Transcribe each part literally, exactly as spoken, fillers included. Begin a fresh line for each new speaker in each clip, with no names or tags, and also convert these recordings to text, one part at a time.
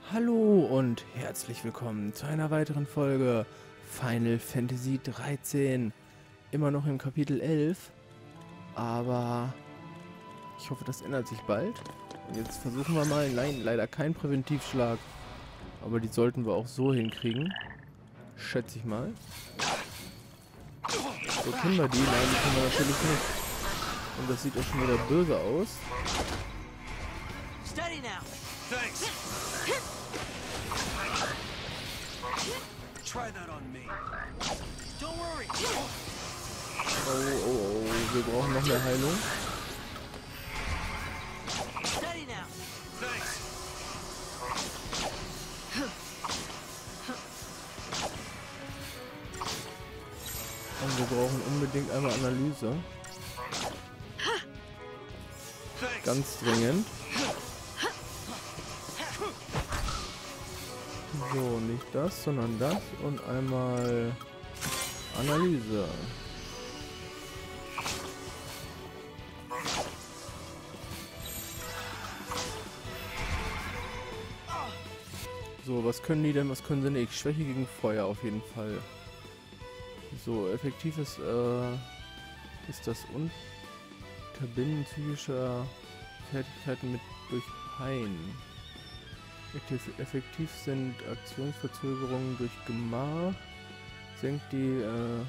Hallo und herzlich willkommen zu einer weiteren Folge Final Fantasy dreizehn. Immer noch im Kapitel elf, aber ich hoffe, das ändert sich bald. Und jetzt versuchen wir mal, nein, leider kein Präventivschlag, aber die sollten wir auch so hinkriegen, schätze ich mal. So können wir die, nein, die können wir natürlich nicht. Und das sieht auch schon wieder böse aus.
Steady now.
Thanks. Try that on me.
Don't worry.
Oh, oh, oh, wir brauchen noch mehr Heilung.
Steady now.
Thanks.
Und wir brauchen unbedingt einmal Analyse.
Thanks.
Ganz dringend. So, nicht das, sondern das und einmal Analyse. So, was können die denn, was können sie nicht? Schwäche gegen Feuer auf jeden Fall. So, effektiv ist, äh, ist das Unterbinden psychischer Fertigkeiten mit durch Pein. Effektiv sind Aktionsverzögerungen durch Gemach, senkt die äh,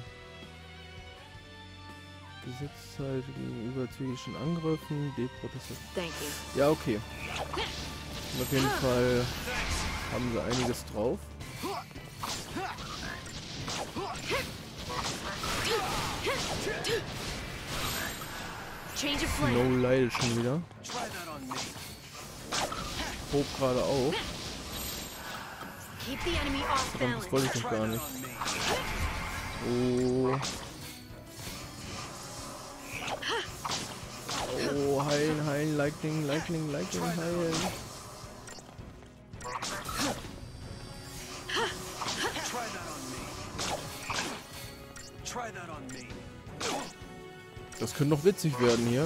Gesetzzeit gegenüber psychischen Angriffen, Deprotestation.
Thank you.
Ja, okay. Und auf jeden Fall haben sie einiges drauf.
Change of plan.
No Lyle schon wieder.
Try that on me.
Hob gerade auf.
Keep the enemy off
Verdammt, das
balance.
wollte ich noch
Try
gar
that
nicht.
on me.
Oh. Oh, heilen, heilen, Lightning, Lightning, Lightning, heilen.
Try that on me. Try that on me.
Das könnte noch witzig werden hier.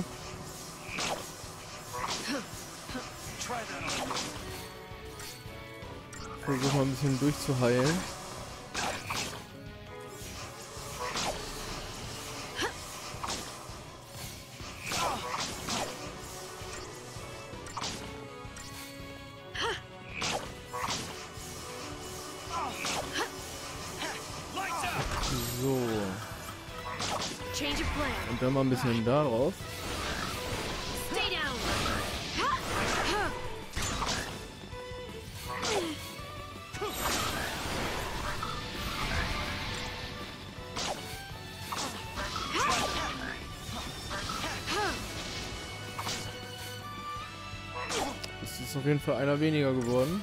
Try that on me.
Versuch mal ein bisschen durchzuheilen.
Lights out.
So.
Change of plan.
Und dann mal ein bisschen darauf.
Stay down.
Es ist auf jeden Fall einer weniger geworden.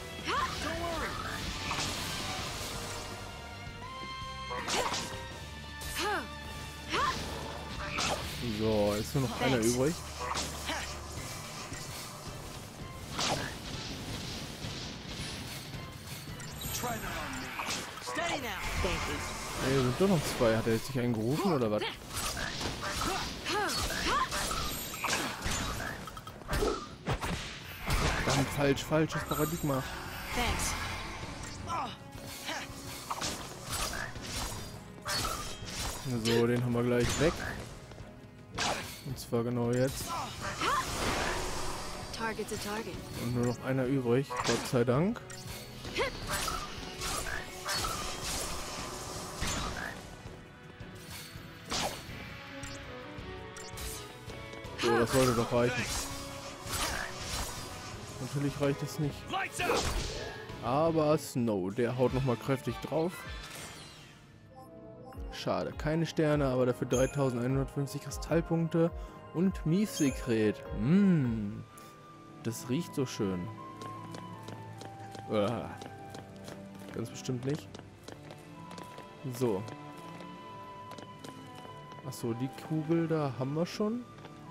So, ist nur noch einer übrig.
Try that on me.
Steady now. Thank you.
Ne, sind doch noch zwei. Hat er jetzt sich einen gerufen oder was? Verdammt, falsch, falsches Paradigma.
Thanks.
So, den haben wir gleich weg. Und zwar genau jetzt.
Target's a target.
Und nur noch einer übrig, Gott sei Dank. So, das sollte doch reichen. Natürlich reicht es nicht.
Lights out.
Aber Snow, der haut nochmal kräftig drauf. Schade, keine Sterne, aber dafür dreitausendeinhundertfünfzig Kristallpunkte und Miefsekret. Mmh, das riecht so schön. Uah. Ganz bestimmt nicht. So. Achso, die Kugel da haben wir schon.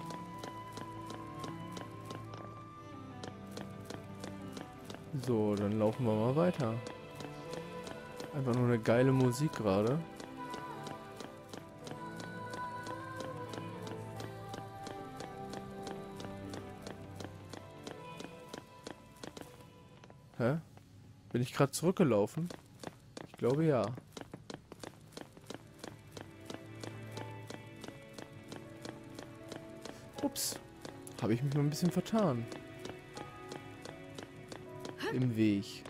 So, dann laufen wir mal weiter. Einfach nur eine geile Musik gerade. Hä? Bin ich gerade zurückgelaufen? Ich glaube ja. Ups. Habe ich mich mal ein bisschen vertan. Im Weg.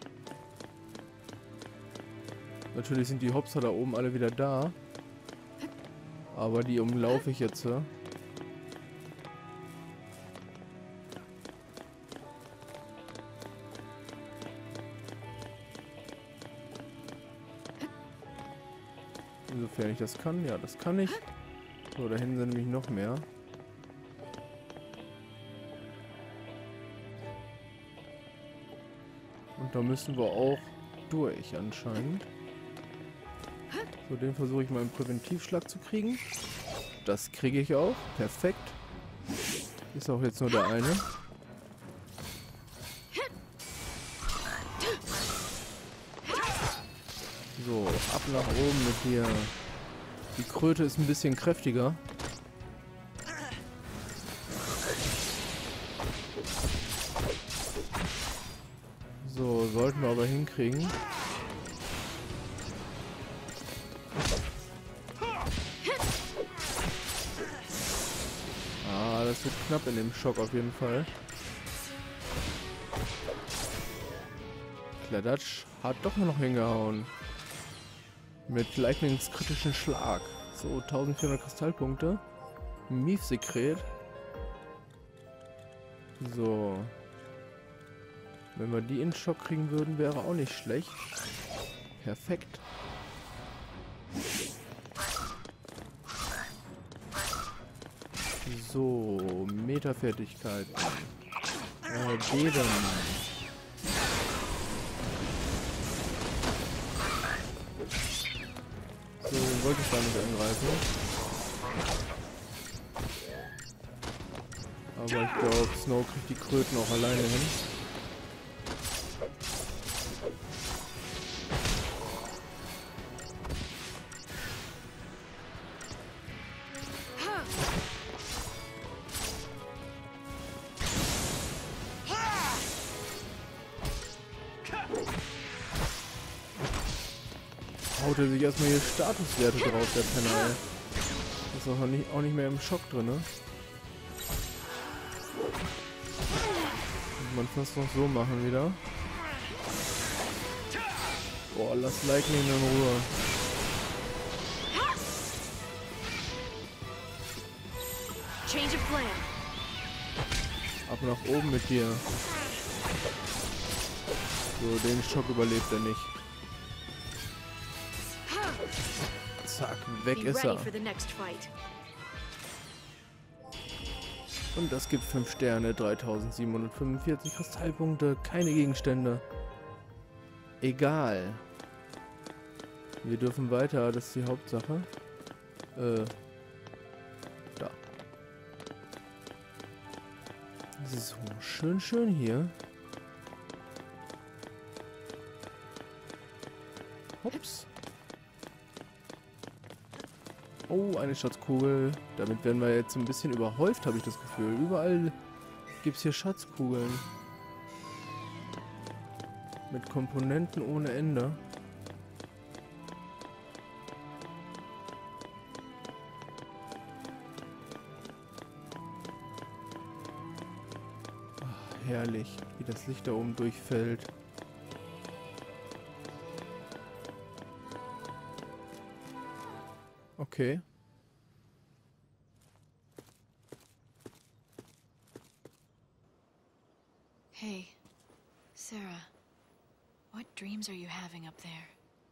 Natürlich sind die Hopser da oben alle wieder da. Aber die umlaufe ich jetzt. Ja? Insofern ich das kann. Ja, das kann ich. So, da hinten sind nämlich noch mehr. Und da müssen wir auch durch anscheinend. So, den versuche ich mal einen Präventivschlag zu kriegen. Das kriege ich auch. Perfekt. Ist auch jetzt nur der eine. So, ab nach oben mit hier. Die Kröte ist ein bisschen kräftiger. So, sollten wir aber hinkriegen. Ah, das wird knapp in dem Schock auf jeden Fall. Kladatsch hat doch noch hingehauen. Mit lightningskritischen Schlag. So, eintausendvierhundert Kristallpunkte. Miefsekret. So. Wenn wir die in Schock kriegen würden, wäre auch nicht schlecht. Perfekt. So, Metafertigkeiten. Äh, Beben. So, den wollte ich da nicht angreifen. Aber ich glaube, Snow kriegt die Kröten auch alleine hin. Haut er sich erstmal hier Statuswerte drauf, der Penner, ey. Ist auch nicht, auch nicht mehr im Schock drin, ne? Kann man fast noch so machen wieder. Boah, lass Lightning in Ruhe.
Change of plan.
Ab nach oben mit dir. So, den Schock überlebt er nicht. Zack, weg
Be
ist
ready
er.
for the next fight.
Und das gibt fünf Sterne, dreitausendsiebenhundertfünfundvierzig Kristallpunkte, keine Gegenstände. Egal. Wir dürfen weiter, das ist die Hauptsache. Äh. Da. So, schön, schön hier. Ups. Oh, eine Schatzkugel. Damit werden wir jetzt ein bisschen überhäuft, habe ich das Gefühl. Überall gibt es hier Schatzkugeln. Mit Komponenten ohne Ende. Ach, herrlich, wie das Licht da oben durchfällt. Okay.
Hey, Sarah. What dreams are you having up there?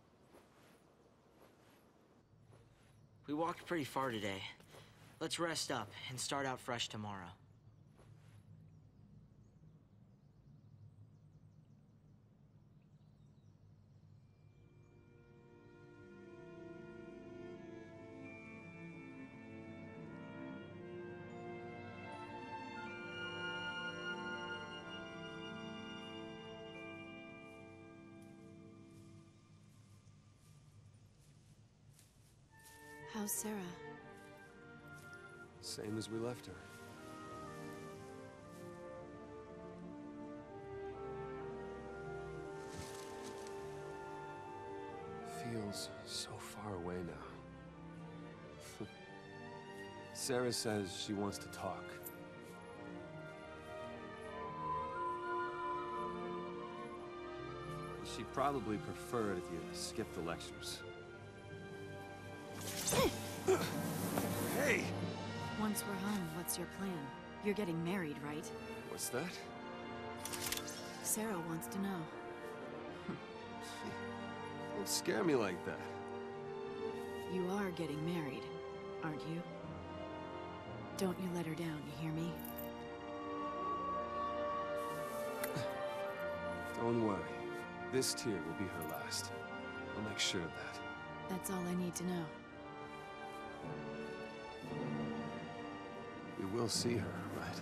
We walked pretty far today. Let's rest up and start out fresh tomorrow.
How's Sarah?
Same as we left her.
feels so far away now. Sarah says she wants to talk. She'd probably prefer it if you skipped the lectures. Hey!
Once we're home, what's your plan? You're getting married, right?
What's that?
Sarah wants to know.
Don't scare me like that.
You are getting married, aren't you? Don't you let her down, you hear me?
Don't worry. This tear will be her last. I'll make sure of that.
That's all I need to know.
We will see her, right?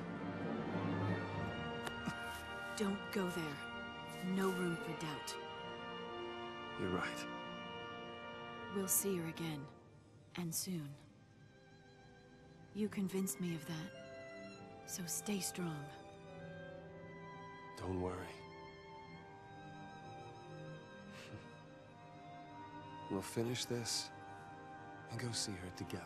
Don't go there. No room for doubt.
You're right.
We'll see her again. And soon. You convinced me of that. So stay strong.
Don't worry. We'll finish this and go see her together.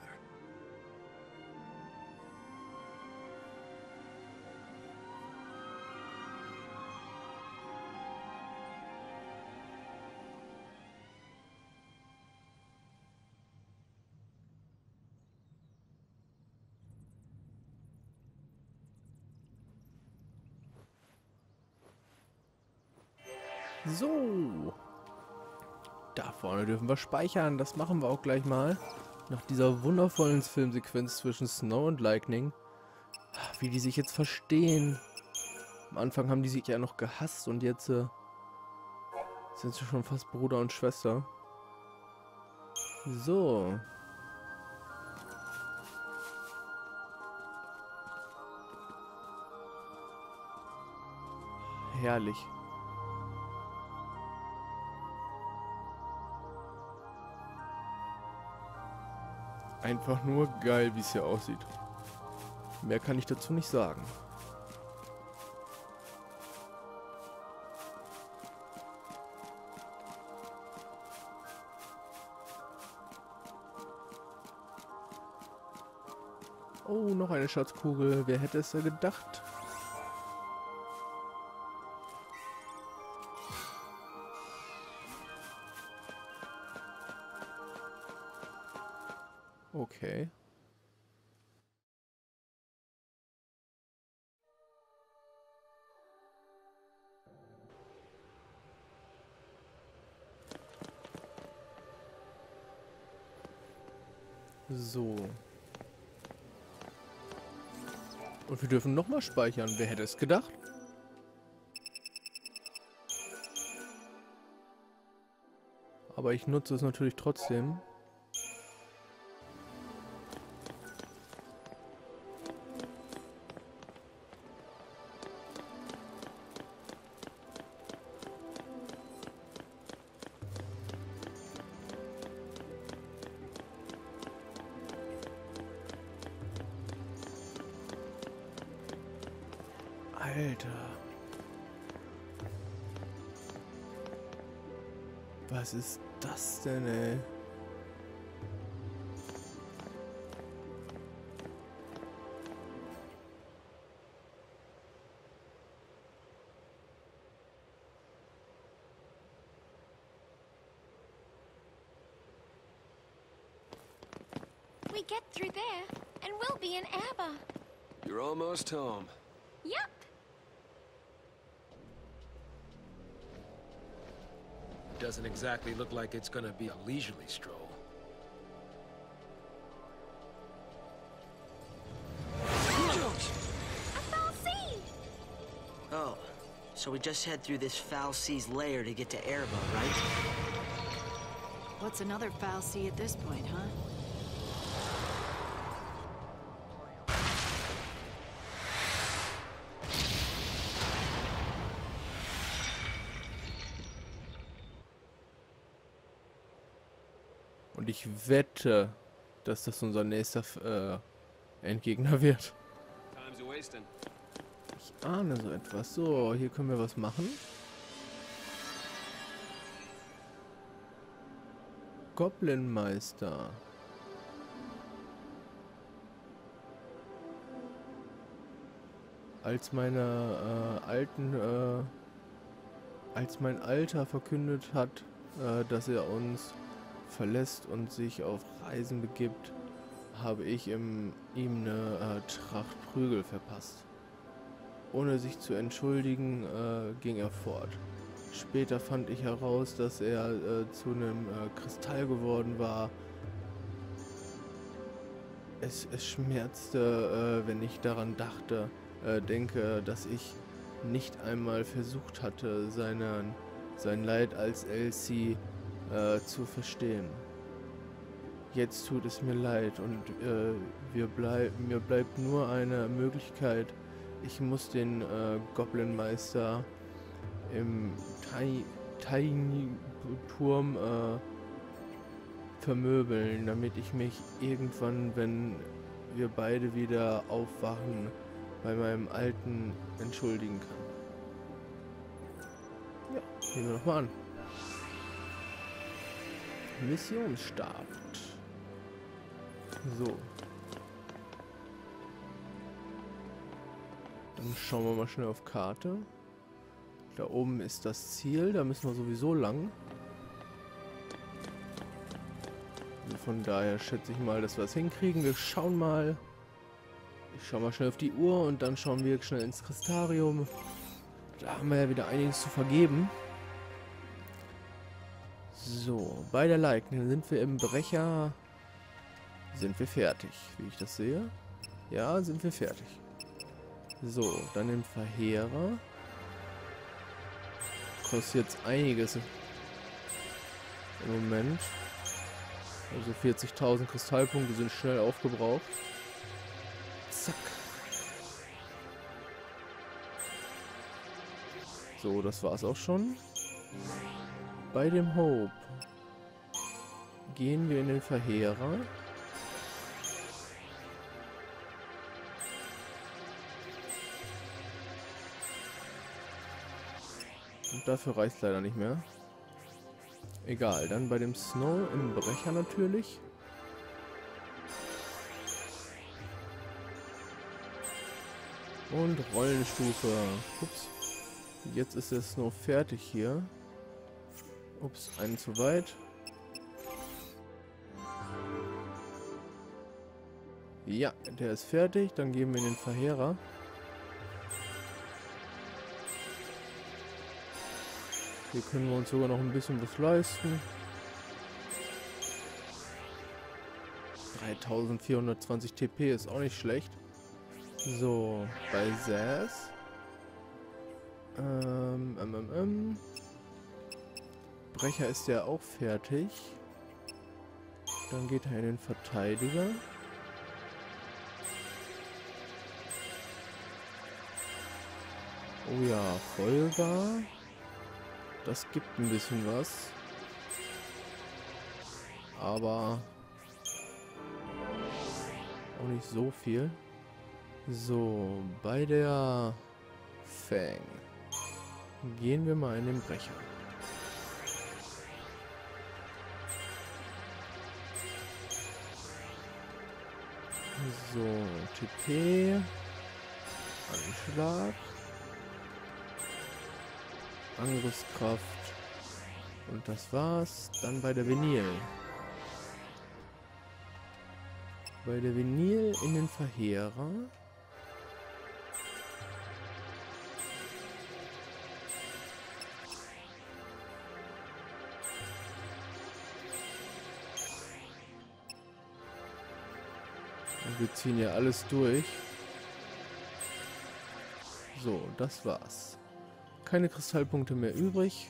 So. Da vorne dürfen wir speichern. Das machen wir auch gleich mal. Nach dieser wundervollen Filmsequenz zwischen Snow und Lightning. Wie die sich jetzt verstehen. Am Anfang haben die sich ja noch gehasst und jetzt äh, sind sie schon fast Bruder und Schwester. So. Herrlich. Einfach nur geil, wie es hier aussieht. Mehr kann ich dazu nicht sagen. Oh, noch eine Schatzkugel. Wer hätte es ja gedacht? Okay. So. Und wir dürfen nochmal speichern. Wer hätte es gedacht? Aber ich nutze es natürlich trotzdem. Alter. Was ist das denn, ey?
We get through there, and we'll be in Abba.
You're almost home.
Yep.
Doesn't exactly look like it's gonna be a leisurely stroll.
A foul sea!
Oh, so we just head through this foul sea's lair to get to Erba, right?
What's another foul sea at this point, huh?
Und ich wette, dass das unser nächster äh, Endgegner wird. Ich ahne so etwas. So, hier können wir was machen. Goblinmeister. Als meine äh, alten, äh, als mein Alter verkündet hat, äh, dass er uns verlässt und sich auf Reisen begibt, habe ich ihm, ihm eine äh, Tracht Prügel verpasst. Ohne sich zu entschuldigen, äh, ging er fort. Später fand ich heraus, dass er äh, zu einem äh, Kristall geworden war. Es, es schmerzte, äh, wenn ich daran dachte, äh, denke, dass ich nicht einmal versucht hatte, seinen, sein Leid als Elsie äh, zu verstehen. Jetzt tut es mir leid und äh, wir bleib, mir bleibt nur eine Möglichkeit. Ich muss den äh, Goblinmeister im Tiny-Turm äh, vermöbeln, damit ich mich irgendwann, wenn wir beide wieder aufwachen, bei meinem Alten entschuldigen kann. Ja, nehmen wir nochmal an. Missionsstart. So. Dann schauen wir mal schnell auf Karte. Da oben ist das Ziel, da müssen wir sowieso lang. Also von daher schätze ich mal, dass wir es hinkriegen. Wir schauen mal. Ich schaue mal schnell auf die Uhr und dann schauen wir schnell ins Kristarium. Da haben wir ja wieder einiges zu vergeben. So, bei der Leichen sind wir im Brecher. Sind wir fertig, wie ich das sehe. Ja, sind wir fertig. So, dann im Verheerer. Kostet jetzt einiges im Moment. Also vierzigtausend Kristallpunkte sind schnell aufgebraucht. Zack. So, das war's auch schon. Bei dem Hope gehen wir in den Verheerer. Und dafür reicht leider nicht mehr. Egal, dann bei dem Snow im Brecher natürlich. Und Rollenstufe. Ups. Jetzt ist der Snow fertig hier. Ups, einen zu weit. Ja, der ist fertig. Dann gehen wir in den Verheerer. Hier können wir uns sogar noch ein bisschen was leisten. dreitausendvierhundertzwanzig T P ist auch nicht schlecht. So, bei Zaz. Ähm, ähm, ähm, ähm. Brecher ist ja auch fertig. Dann geht er in den Verteidiger. Oh ja, Folger. Das gibt ein bisschen was. Aber auch nicht so viel. So, bei der Fang gehen wir mal in den Brecher. So, T P, Anschlag, Angriffskraft und das war's. Dann bei der Vinyl. Bei der Vinyl in den Verheerer. Und wir ziehen ja alles durch. So, das war's. Keine Kristallpunkte mehr übrig.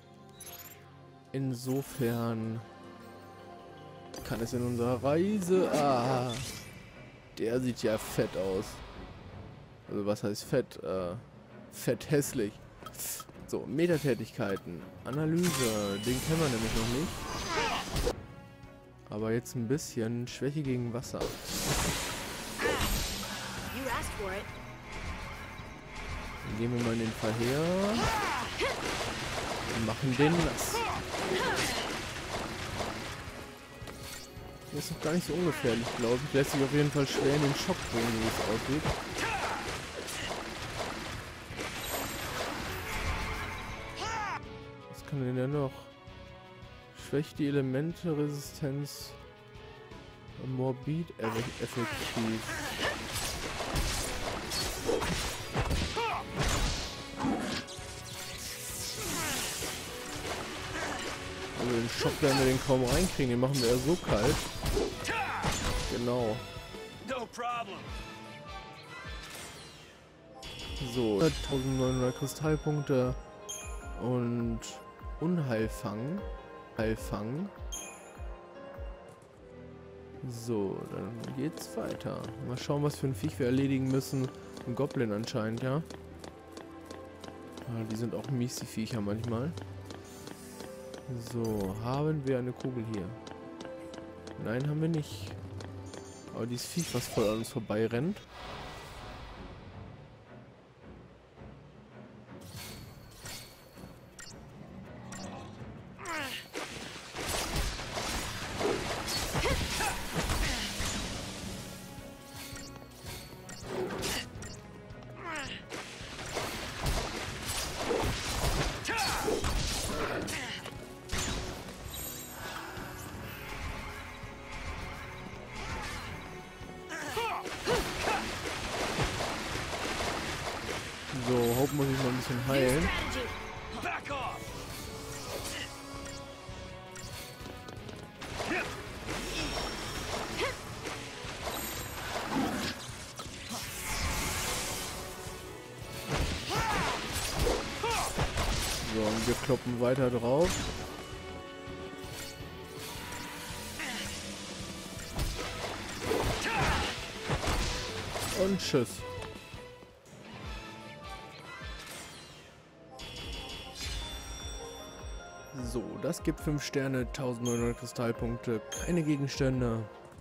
Insofern kann es in unserer Reise... Ah, der sieht ja fett aus. Also was heißt fett? Äh, fett hässlich. So, Metatätigkeiten. Analyse, den kennen wir nämlich noch nicht. Aber jetzt ein bisschen Schwäche gegen Wasser. Dann gehen wir mal in den Verheer. Und machen den nass. ist noch gar nicht so ungefährlich, glaube ich. Lässt sich auf jeden Fall schwer in den Schock bringen, wie es aussieht. Was kann denn da noch? Schwächt die Elemente, Resistenz, Morbid effektiv. Also den Schock werden wir den kaum reinkriegen, den machen wir eher so kalt. Genau. So, eintausendneunhundert Kristallpunkte und Unheilfang. Heilfang. So, dann geht's weiter. Mal schauen, was für ein Viech wir erledigen müssen. Ein Goblin anscheinend, ja. Ah, die sind auch mies, die Viecher manchmal. So, haben wir eine Kugel hier? Nein, haben wir nicht. Aber dieses Viech, was voll an uns vorbei rennt. So, Hope muss ich mal ein bisschen heilen. So, und wir kloppen weiter drauf. Und tschüss. So, das gibt fünf Sterne, eintausendneunhundert Kristallpunkte, keine Gegenstände.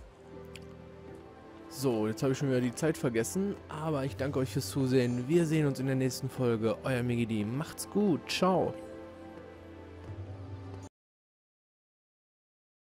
So, jetzt habe ich schon wieder die Zeit vergessen, aber ich danke euch fürs Zusehen. Wir sehen uns in der nächsten Folge. Euer Migidi. Macht's gut. Ciao.